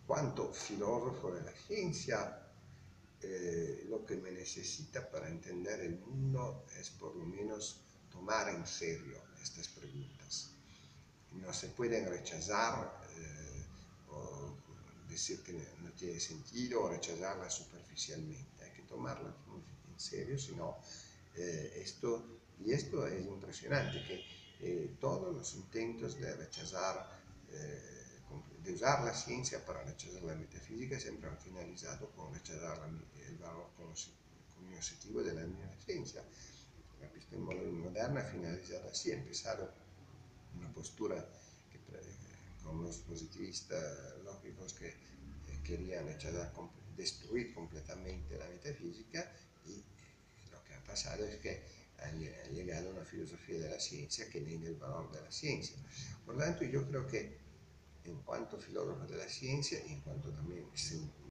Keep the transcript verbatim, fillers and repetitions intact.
cuanto filósofo de la ciencia, eh, lo que me necesita para entender el mundo es por lo menos tomar en serio estas preguntas. No se pueden rechazar eh, o decir que no tiene sentido o rechazarlas superficialmente. Hay que tomarlas en serio, sino eh, esto, y esto es impresionante, que eh, todos los intentos de rechazar, eh, de usar la ciencia para rechazar la metafísica siempre han finalizado con rechazar la, el valor cognitivo de la misma ciencia. La epistemología moderna ha finalizado así, ha empezado una postura que, con los positivistas lógicos que eh, querían rechazar, destruir completamente la metafísica, y lo que ha pasado es que ha llegado una filosofía de la ciencia que niega el valor de la ciencia. Por lo tanto, yo creo que en cuanto filósofo de la ciencia y en cuanto también